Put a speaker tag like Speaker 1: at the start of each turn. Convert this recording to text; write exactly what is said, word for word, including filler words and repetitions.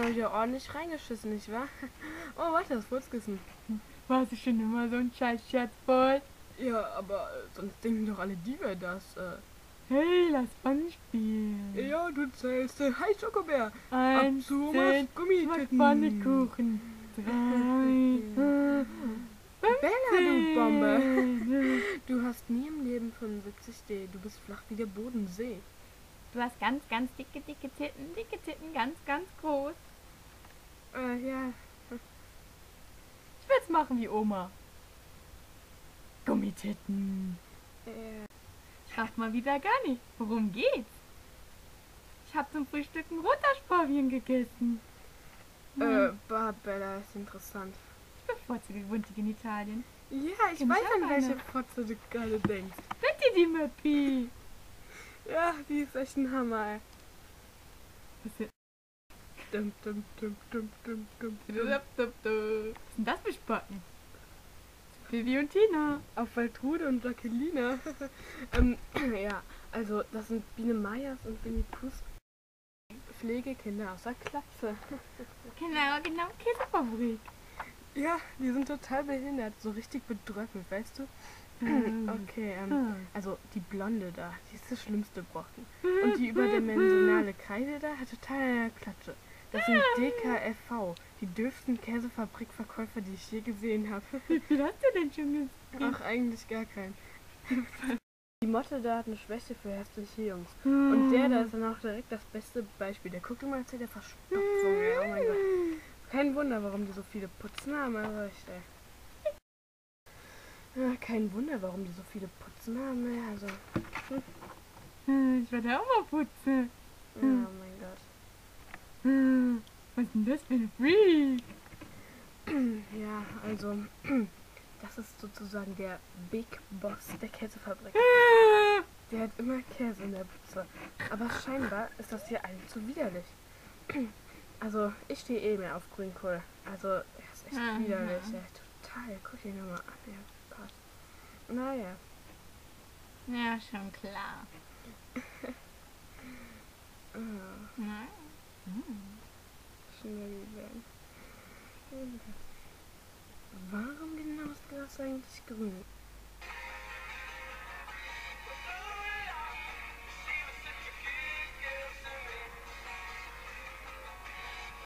Speaker 1: habe ich ja ordentlich reingeschissen, nicht wahr? Oh, warte, das Furzkissen.
Speaker 2: Warst du schon immer so ein scheiß Scherzbold?
Speaker 1: Ja, aber äh, sonst denken doch alle Diebe das. Äh.
Speaker 2: Hey, lass Bunny spielen.
Speaker 1: Ja, du zählst. Äh, hi, Schokobär.
Speaker 2: Eins,
Speaker 1: Abzu,
Speaker 2: zehn,
Speaker 1: mach Gummititten.
Speaker 2: Pfannkuchen. Drei,
Speaker 1: Bella, du Bombe.
Speaker 2: fünfzehn.
Speaker 1: Du hast nie im Leben fünfundsiebzig D. Du bist flach wie der Bodensee.
Speaker 2: Du hast ganz, ganz dicke, dicke Titten, dicke Titten, ganz, ganz groß.
Speaker 1: Äh, ja.
Speaker 2: Ich will's machen wie Oma. Gummititten.
Speaker 1: Äh,
Speaker 2: Ich raff mal wieder gar nicht. Worum geht's? Ich hab zum Frühstück ein Rotersparvieren gegessen.
Speaker 1: äh, bah, Bella, ist interessant.
Speaker 2: Ich bevorzuge bunte Genitalien.
Speaker 1: Ja, ich
Speaker 2: Kenn ich
Speaker 1: weiß,
Speaker 2: auch
Speaker 1: an welche
Speaker 2: eine.
Speaker 1: Fotze du gerade denkst.
Speaker 2: Bitte die Möppi.
Speaker 1: Ja, die ist echt ein Hammer, ey.
Speaker 2: Was ist
Speaker 1: Dum, dum, dum, dum, dum, dum, dum.
Speaker 2: denn das für Spacken? Vivi und Tina.
Speaker 1: Auf Waltrude und Jacqueline. ähm, ja, also das sind Biene Meyers und Winnie Poohs Pflegekinder aus der Klasse.
Speaker 2: Genau, genau, Käsefabrik.
Speaker 1: Ja, die sind total behindert, so richtig bedröppelt, weißt du? Okay, ähm, also die Blonde da, die ist das schlimmste Brocken. Und die überdimensionale Kreide da hat total eine Klatsche. Das sind D K F V, die dürfsten Käsefabrikverkäufer, die ich je gesehen habe.
Speaker 2: Wie viel hast du denn schon gesehen?
Speaker 1: Ach, eigentlich gar keinen. Die Motte da hat eine Schwäche für hässliche Jungs. Und der da ist dann auch direkt das beste Beispiel. Der guckt immer zu der Verstopfung, ey. Oh mein Gott. Kein Wunder, warum die so viele Putzen haben, also echt, ey. Ja, kein Wunder, warum die so viele Putzen haben, ey. Also,
Speaker 2: Hm, Ich werde auch mal putzen.
Speaker 1: ja, oh mein Gott.
Speaker 2: Hm, Was ist denn das für ein Freak?
Speaker 1: Ja, also, das ist sozusagen der Big Boss der Käsefabrik. Der hat immer Käse in der Pizza. Aber scheinbar ist das hier allen zu widerlich. Also, ich stehe eh mehr auf Grünkohl. Also, er ist echt
Speaker 2: Mhm.
Speaker 1: widerlich. Ja, total. Guck ihn nochmal an. Ja, Gott. Naja.
Speaker 2: Ja, schon klar.
Speaker 1: Oh,
Speaker 2: Na?
Speaker 1: schnell werden. Warum genau ist das eigentlich grün?